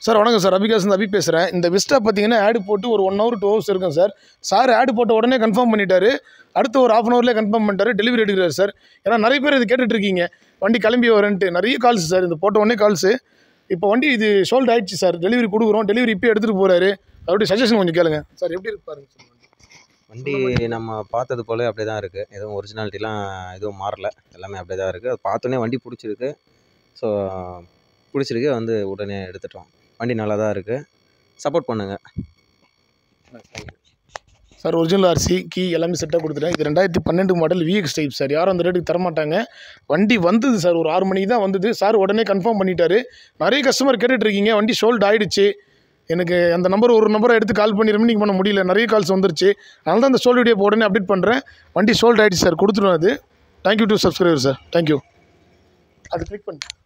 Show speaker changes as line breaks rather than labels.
Sir வணக்கம் sir. அபிகாஸ் அபி பேசுகிறேன். இந்த விஸ்டா பார்த்தீங்கன்னா ஆடு போட்டு ஒரு 1 hour 2 hours இருக்கும் சார். சார் ஆடு போட்ட உடனே கன்ஃபார்ம் பண்ணிட்டாரு. அடுத்த ஒரு 1/2 hourலேயே கன்ஃபார்ம் பண்ணிட்டாரு. டெலிவரி எடுக்கிறார் சார். ஏன்னா நிறைய பேர் இது கேட்டுட்ருக்கீங்க, வண்டி கிளம்பி வரேன்ட்டு நிறைய கால்ஸ் சார். இந்த போட்ட உடனே கால்ஸு. இப்போ வண்டி இது சோல்ட் ஆகிடுச்சு சார். டெலிவரி கொடுக்குறோம். டெலிவரி இப்போ எடுத்துகிட்டு போகிறாரு. அப்படி சஜஷன் கொஞ்சம் கேளுங்க சார். எப்படி இருப்பாருங்க சார்
வண்டி? நம்ம பார்த்தது போல அப்படியே தான் இருக்குது. எதுவும் ஒரிஜினாலிட்டிலாம் எதுவும் மாறல. எல்லாமே அப்படியே தான் இருக்குது. அது பார்த்தோன்னே வண்டி பிடிச்சிருக்கு. ஸோ பிடிச்சிருக்கு, வந்து உடனே எடுத்துட்டோம். வண்டி நல்லா தான் இருக்குது. சப்போர்ட் பண்ணுங்கள்
சார். ஒரிஜினல் ஆர்சி கீ எல்லாமே செட்டாக கொடுத்துட்டேன். இது 2012 மாடல் விஎக்ஸ் டைப் சார். யாரும் அந்த ரேட்டுக்கு தரமாட்டாங்க. வண்டி வந்தது சார், ஒரு 6 மணிக்கு தான் வந்தது சார். உடனே கன்ஃபார்ம் பண்ணிட்டாரு. நிறைய கஸ்டமர் கேட்டுட்ருக்கீங்க, வண்டி சோல்ட் ஆகிடுச்சு. எனக்கு அந்த நம்பர் ஒரு நம்பரை எடுத்து கால் பண்ணி ரெமினிங் பண்ண முடியல, நிறைய கால்ஸ் வந்துருச்சு. அதனால தான் அந்த சோல்ட் வீடியோ உடனே அப்டேட் பண்ணுறேன். வண்டி சோல்ட் ஆகிடுச்சு சார், கொடுத்துருவோம். அது thank you to subscriber sir. Thank you. அது கிளிக் பண்ணி